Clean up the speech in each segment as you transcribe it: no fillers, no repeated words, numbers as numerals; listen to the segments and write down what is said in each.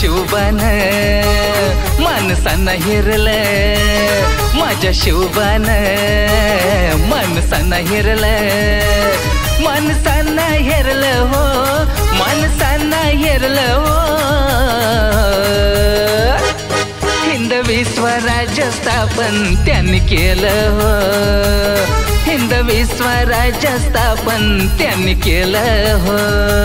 शिवबान माणसांना हिरलं, माझ्या शिवबान माणसांना हिरलं, माणसांना हिरलं हो, माणसांना हिरलं हो. हिंदवी स्वराज्य स्थापन त्यांनी केलं हो, हिंदवी स्वराज्य स्थापन त्यांनी केलं हो.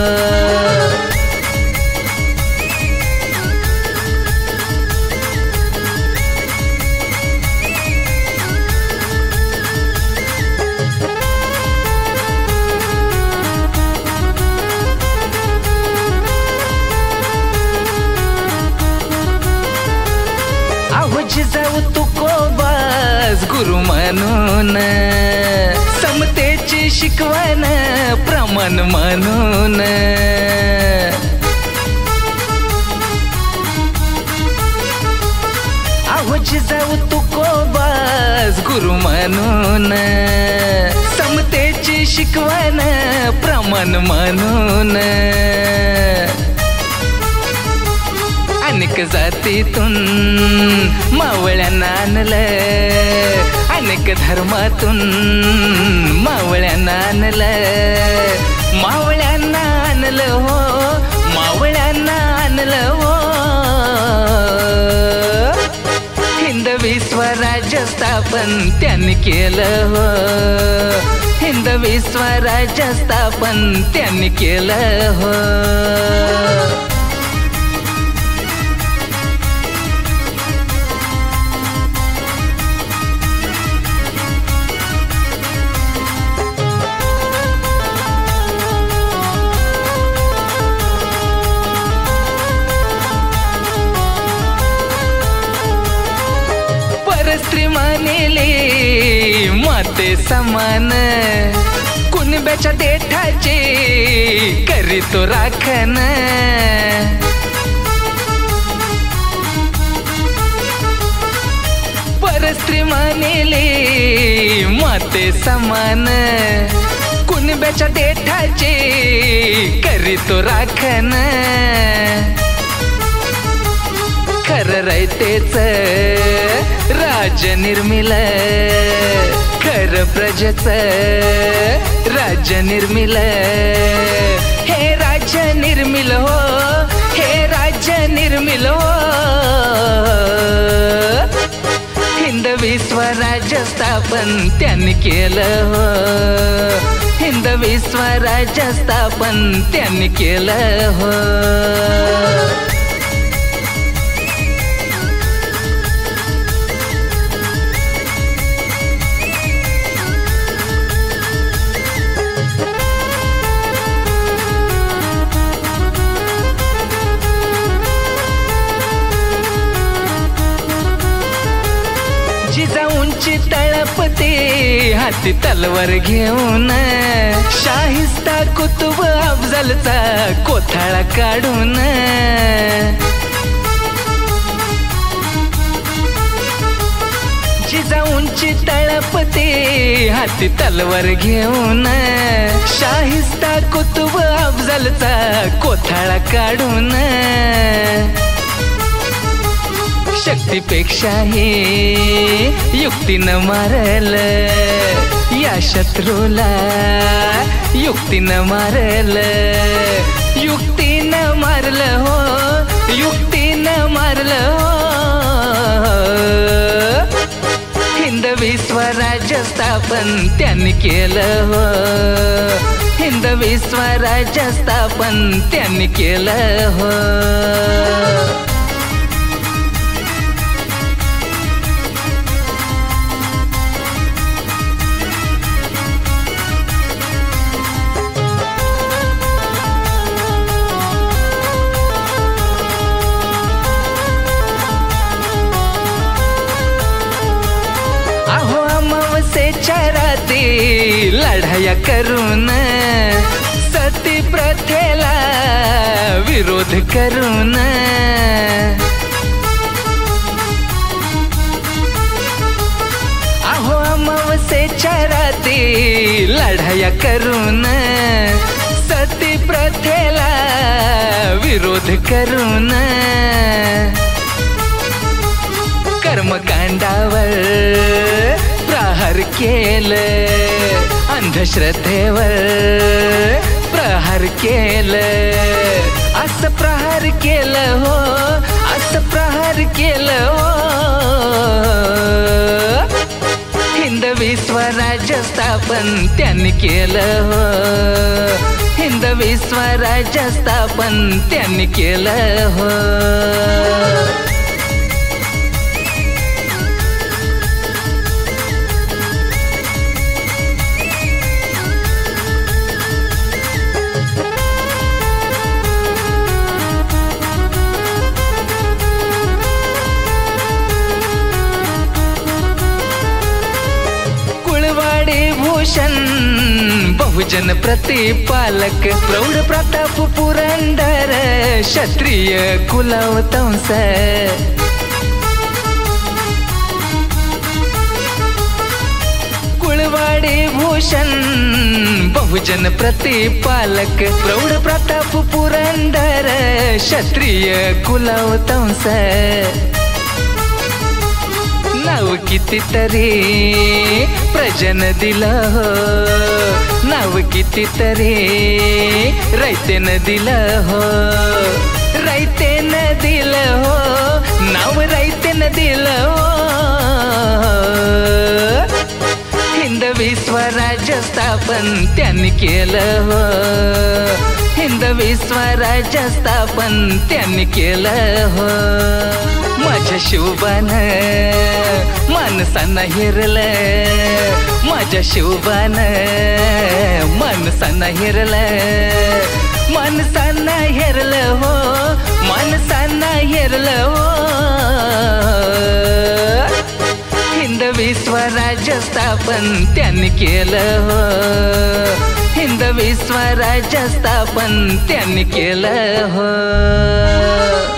जिजाऊ तुकोबास गुरु म्हणून, समतेची शिकवण प्रमाण म्हणून, अहो जिजाऊ तुकोबास गुरु म्हणून, समतेची शिकवण प्रमाण म्हणून, अनेक जातीतून मावळ्यांना आणलं, अनेक धर्मातून मावळ्यांना आणलं, मावळ्यांना आणलं हो, मावळ्यांना आणलं हो. हिंदवी स्वराज्य स्थापन त्यांनी केलं हो, हिंदवी स्वराज्य स्थापन त्यांनी केलं हो. स्त्री मानेली माते समान, कुणब्याच्या देठाची करीतो राखण, परस्त्री मानेली माते समान, कुणब्याच्या देठाची करीतो राखण. खरं रयतेच राज्य निर्मिल, खरं प्रजेच राज्य निर्मिल, हे राज्य निर्मिल हो, हे राज्य निर्मिल हो. हिंदवी स्वराज्य स्थापन त्यांनी केलं हो, हिंदवी स्वराज्य स्थापन त्यांनी केलं हो. जिजाऊंची तळपते हाती तलवार घेऊन, शाहिस्ता कुतुब अफजलचा कोथळा काढून, जिजाऊंची तळपते हाती तलवार घेऊन, शाहिस्ता कुतुब अफजलचा कोथळा काढून, शक्तीपेक्षाही युक्तीनं मारल या शत्रूला, युक्तीनं मारल, युक्तीनं मारलं हो, युक्तीनं मारलं हो. हिंदवी स्वराज्य स्थापन त्यांनी केलं हो, हिंदवी स्वराज्य स्थापन त्यांनी केलं हो. राती लढाया करून, सती प्रथेला विरोध करून, अहो अमावस्येच्या राती लढाया करून, सती प्रथेला विरोध करून, माझ्या श्रद्धेवर प्रहार केलं, असं प्रहार केलं हो, असं प्रहार केलं हो. हिंदवी स्वराज्य स्थापन त्यांनी केलं हो, हिंदवी स्वराज्य स्थापन त्यांनी केलं हो. भूषण बहुजन प्रतिपालक प्रौढ प्रताप पुरंदर क्षत्रिय कुलवंश. कुळवाडी भूषण बहुजन प्रतिपालक प्रौढ प्रताप पुरंदर क्षत्रिय कुलवंश. नाव कितीतरी प्रजन दिलं हो, नाव कितीतरी रयतेन दिलं हो, रयतेन दिलं हो, नाव रयतेन दिलं हो. हिंदवी स्वराज्य स्थापन त्यांनी केलं हो, हिंदवी स्वराज्य स्थापन त्यांनी केलं हो. माझ्या शिवबानं माणसांना हिरलं, माझ्या शिवबानं माणसांना हिरलं, माणसांना हिरलं हो, माणसांना हिरलं हो. हिंदवी स्वराज्य स्थापन त्यांनी केलं हो, हिंदवी स्वराज्य स्थापन त्यांनी केलं हो.